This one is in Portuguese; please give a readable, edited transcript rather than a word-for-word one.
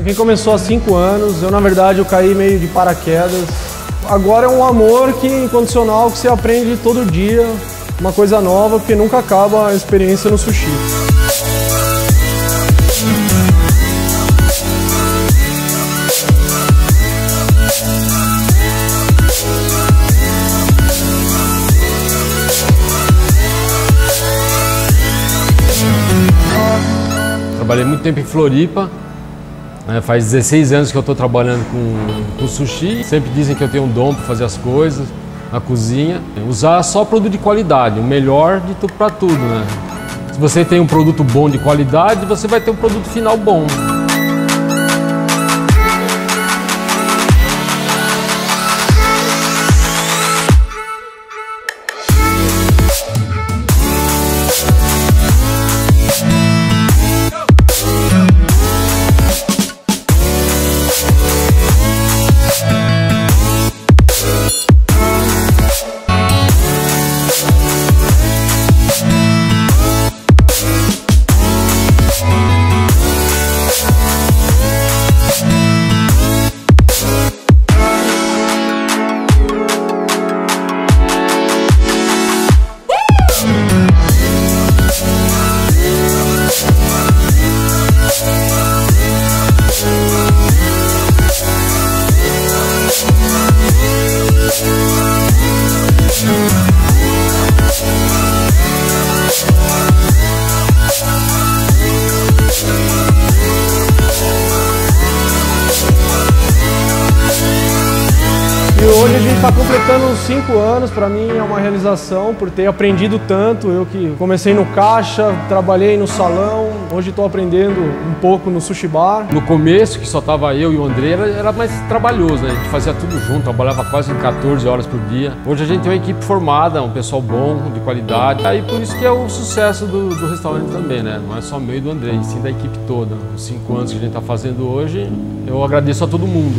quem começou há 5 anos, na verdade eu caí meio de paraquedas. Agora é um amor incondicional que você aprende todo dia, uma coisa nova, porque nunca acaba a experiência no sushi. Trabalhei muito tempo em Floripa, faz 16 anos que eu estou trabalhando com sushi. Sempre dizem que eu tenho um dom para fazer as coisas na cozinha. Usar só produto de qualidade, o melhor de tudo para tudo, né? Se você tem um produto bom de qualidade, você vai ter um produto final bom. E hoje a gente está completando 5 anos, para mim é uma realização por ter aprendido tanto. Eu que comecei no caixa, trabalhei no salão, hoje estou aprendendo um pouco no sushi bar. No começo, que só estava eu e o André, era mais trabalhoso, né? A gente fazia tudo junto, trabalhava quase 14 horas por dia. Hoje a gente tem uma equipe formada, um pessoal bom, de qualidade. Aí por isso que é o sucesso do restaurante também, né? Não é só meu e do André, sim da equipe toda. Os 5 anos que a gente está fazendo hoje, eu agradeço a todo mundo.